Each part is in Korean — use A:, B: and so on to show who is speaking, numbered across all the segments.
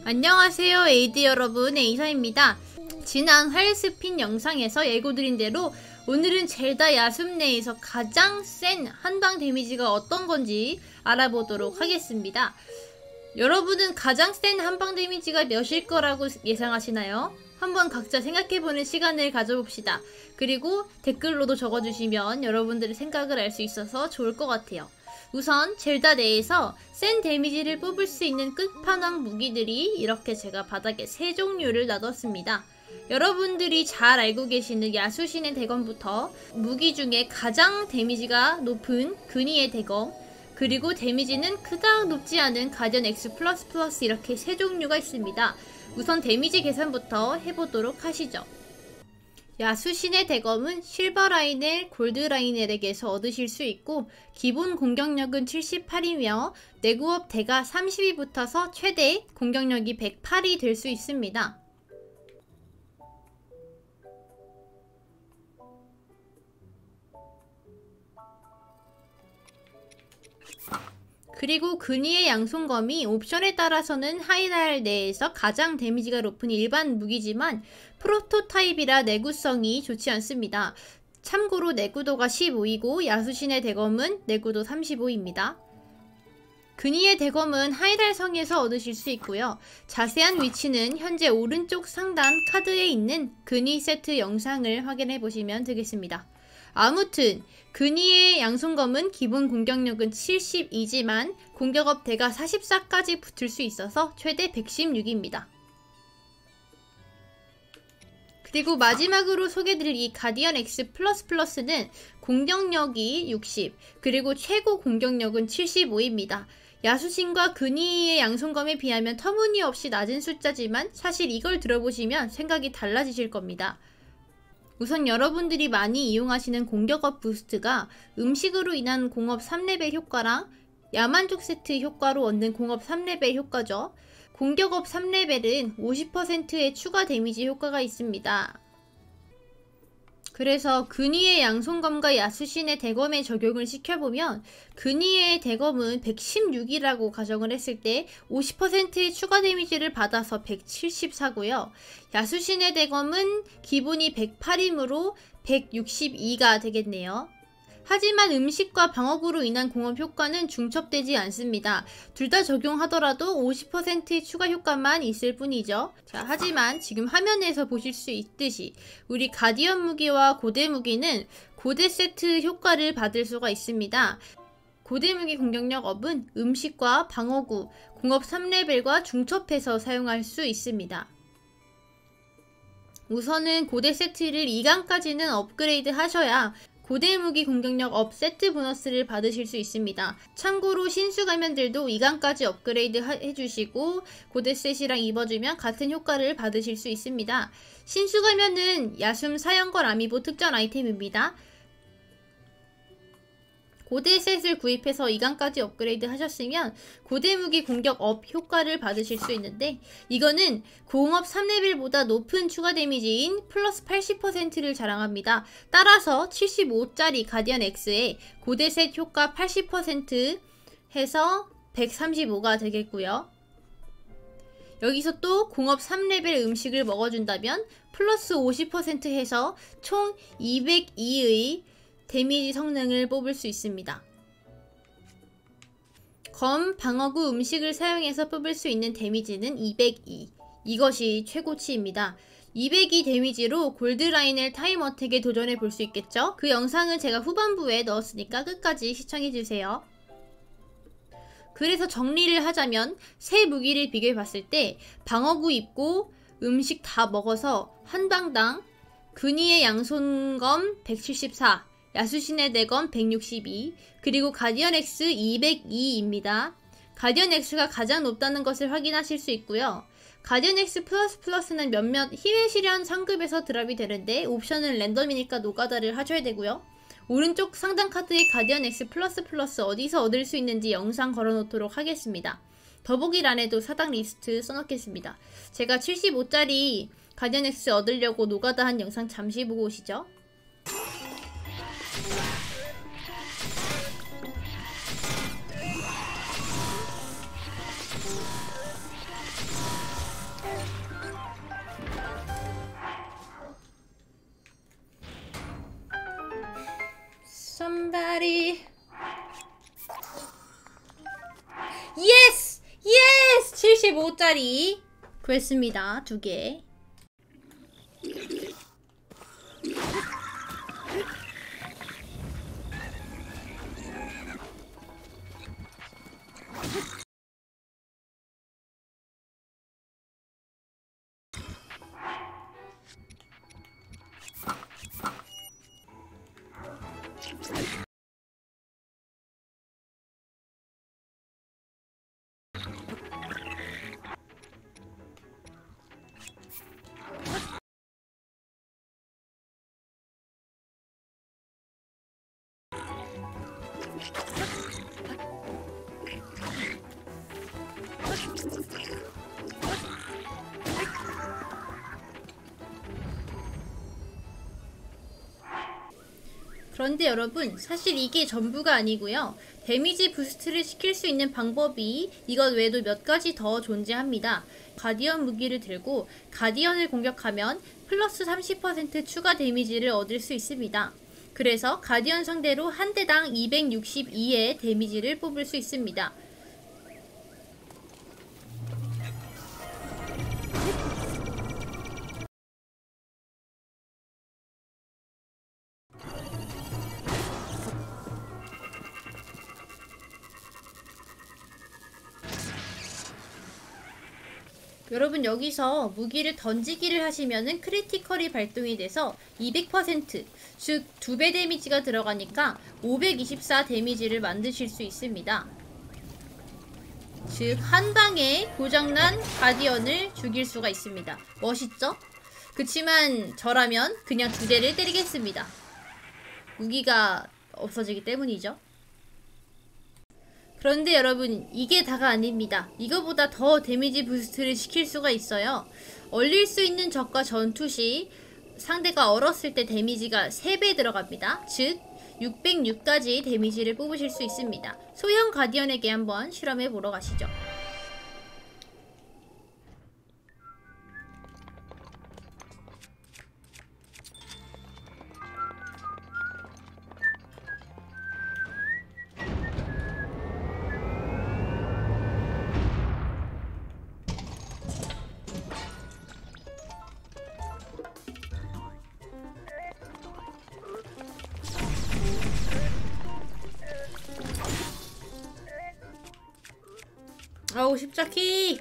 A: 안녕하세요 에이드 여러분, 에이사입니다. 지난 활스핀 영상에서 예고드린 대로 오늘은 젤다 야숨 내에서 가장 센 한방 데미지가 어떤 건지 알아보도록 하겠습니다. 여러분은 가장 센 한방 데미지가 몇일 거라고 예상하시나요? 한번 각자 생각해보는 시간을 가져봅시다. 그리고 댓글로도 적어주시면 여러분들의 생각을 알 수 있어서 좋을 것 같아요. 우선 젤다 내에서 센 데미지를 뽑을 수 있는 끝판왕 무기들이 이렇게 제가 바닥에 3종류를 놔뒀습니다. 여러분들이 잘 알고 계시는 야수신의 대검부터 무기 중에 가장 데미지가 높은 근위의 대검, 그리고 데미지는 그닥 높지 않은 가디언 X++ 이렇게 3종류가 있습니다. 우선 데미지 계산부터 해보도록 하시죠. 야수신의 대검은 실버 라인을 골드 라인엘에게서 얻으실 수 있고 기본 공격력은 78이며 내구업 대가 30이 붙어서 최대 공격력이 108이 될 수 있습니다. 그리고 근위의 양손검이 옵션에 따라서는 하이달 내에서 가장 데미지가 높은 일반 무기지만 프로토타입이라 내구성이 좋지 않습니다. 참고로 내구도가 15이고 야수신의 대검은 내구도 35입니다. 근위의 대검은 하이달 성에서 얻으실 수 있고요. 자세한 위치는 현재 오른쪽 상단 카드에 있는 근위 세트 영상을 확인해 보시면 되겠습니다. 아무튼 근위의 양손검은 기본 공격력은 72지만 공격업 대가 44까지 붙을 수 있어서 최대 116입니다. 그리고 마지막으로 소개드릴 이 가디언 X++는 공격력이 60, 그리고 최고 공격력은 75입니다. 야수신과 근위의 양손검에 비하면 터무니없이 낮은 숫자지만 사실 이걸 들어보시면 생각이 달라지실 겁니다. 우선 여러분들이 많이 이용하시는 공격업 부스트가 음식으로 인한 공업 3레벨 효과랑 야만족 세트 효과로 얻는 공업 3레벨 효과죠. 공격업 3레벨은 50%의 추가 데미지 효과가 있습니다. 그래서 근위의 양손검과 야수신의 대검에 적용을 시켜보면 근위의 대검은 116이라고 가정을 했을 때 50%의 추가 데미지를 받아서 174고요. 야수신의 대검은 기본이 108이므로 162가 되겠네요. 하지만 음식과 방어구로 인한 공업 효과는 중첩되지 않습니다. 둘 다 적용하더라도 50%의 추가 효과만 있을 뿐이죠. 자, 하지만 지금 화면에서 보실 수 있듯이 우리 가디언 무기와 고대 무기는 고대 세트 효과를 받을 수가 있습니다. 고대 무기 공격력 업은 음식과 방어구, 공업 3레벨과 중첩해서 사용할 수 있습니다. 우선은 고대 세트를 2강까지는 업그레이드 하셔야 고대 무기 공격력 업 세트 보너스를 받으실 수 있습니다. 참고로 신수 가면들도 2강까지 업그레이드 해주시고 고대 셋이랑 입어주면 같은 효과를 받으실 수 있습니다. 신수 가면은 야숨 사형걸 아미보 특전 아이템입니다. 고대 셋을 구입해서 2강까지 업그레이드 하셨으면 고대 무기 공격 업 효과를 받으실 수 있는데 이거는 공업 3레벨보다 높은 추가 데미지인 플러스 80%를 자랑합니다. 따라서 75짜리 가디언 X에 고대 셋 효과 80% 해서 135가 되겠고요. 여기서 또 공업 3레벨 음식을 먹어준다면 플러스 50% 해서 총 202의 데미지 성능을 뽑을 수 있습니다. 검, 방어구, 음식을 사용해서 뽑을 수 있는 데미지는 202. 이것이 최고치입니다. 202 데미지로 골드 라인을 타임 어택에 도전해 볼 수 있겠죠? 그 영상은 제가 후반부에 넣었으니까 끝까지 시청해주세요. 그래서 정리를 하자면 세 무기를 비교해 봤을 때 방어구 입고 음식 다 먹어서 한 방당 근위의 양손검 174, 야수신의 대검 162, 그리고 가디언 X 202입니다. 가디언 X가 가장 높다는 것을 확인하실 수 있고요. 가디언 X++는 몇몇 희귀 실현 상급에서 드랍이 되는데 옵션은 랜덤이니까 노가다를 하셔야 되고요. 오른쪽 상단 카드의 가디언 X++ 어디서 얻을 수 있는지 영상 걸어놓도록 하겠습니다. 더보기란에도 사당 리스트 써놓겠습니다. 제가 75짜리 가디언 X 얻으려고 노가다 한 영상 잠시 보고 오시죠. 75짜리 구했습니다. 2개. 그런데 여러분, 사실 이게 전부가 아니고요. 데미지 부스트를 시킬 수 있는 방법이 이것 외에도 몇 가지 더 존재합니다. 가디언 무기를 들고 가디언을 공격하면 플러스 30% 추가 데미지를 얻을 수 있습니다. 그래서 가디언 상대로 한 대당 262의 데미지를 뽑을 수 있습니다. 여러분, 여기서 무기를 던지기를 하시면은 크리티컬이 발동이 돼서 200%, 즉 2배 데미지가 들어가니까 524 데미지를 만드실 수 있습니다. 즉 한 방에 고장난 가디언을 죽일 수가 있습니다. 멋있죠? 그치만 저라면 그냥 2대를 때리겠습니다. 무기가 없어지기 때문이죠. 그런데 여러분, 이게 다가 아닙니다. 이거보다 더 데미지 부스트를 시킬 수가 있어요. 얼릴 수 있는 적과 전투 시 상대가 얼었을 때 데미지가 3배 들어갑니다. 즉 606까지 데미지를 뽑으실 수 있습니다. 소형 가디언에게 한번 실험해 보러 가시죠. 아우, 십자키!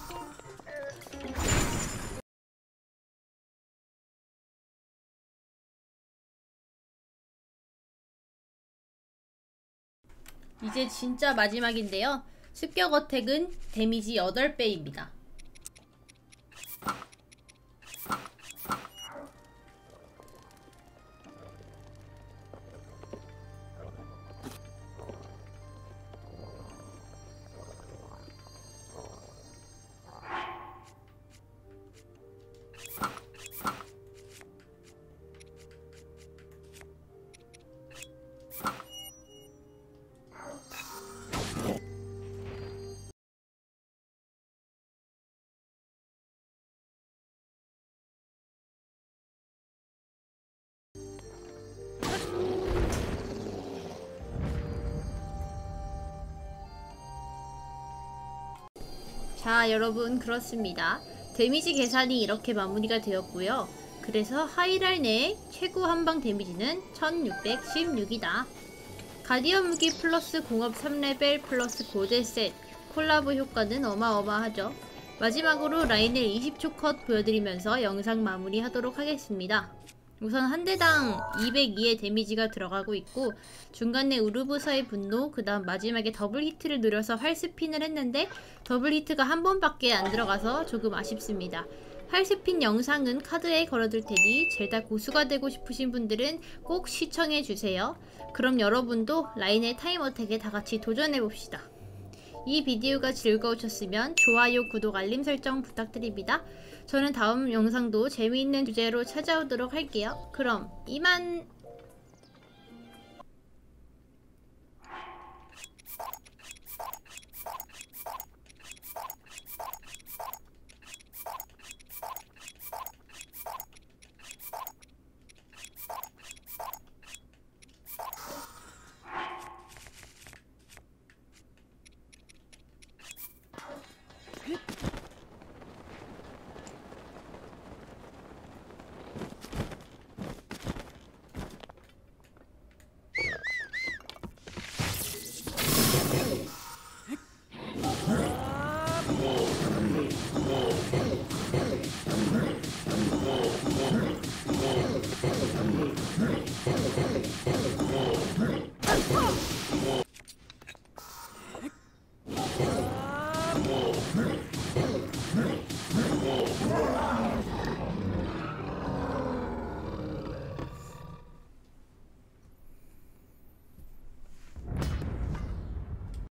A: 이제 진짜 마지막인데요. 습격 어택은 데미지 8배입니다. 자, 여러분, 그렇습니다. 데미지 계산이 이렇게 마무리가 되었고요. 그래서 하이랄 내 최고 한방 데미지는 1616이다. 가디언 무기 플러스 공업 3레벨 플러스 고대 셋, 콜라보 효과는 어마어마하죠. 마지막으로 라인을 20초 컷 보여드리면서 영상 마무리하도록 하겠습니다. 우선 한 대당 202의 데미지가 들어가고 있고, 중간에 우르보사의 분노, 그 다음 마지막에 더블 히트를 노려서 활스핀을 했는데 더블 히트가 한 번밖에 안 들어가서 조금 아쉽습니다. 활스핀 영상은 카드에 걸어둘 테니 젤다 고수가 되고 싶으신 분들은 꼭 시청해주세요. 그럼 여러분도 라인의 타임어택에 다같이 도전해봅시다. 이 비디오가 즐거우셨으면 좋아요, 구독, 알림 설정 부탁드립니다. 저는 다음 영상도 재미있는 주제로 찾아오도록 할게요. 그럼 이만!
B: 그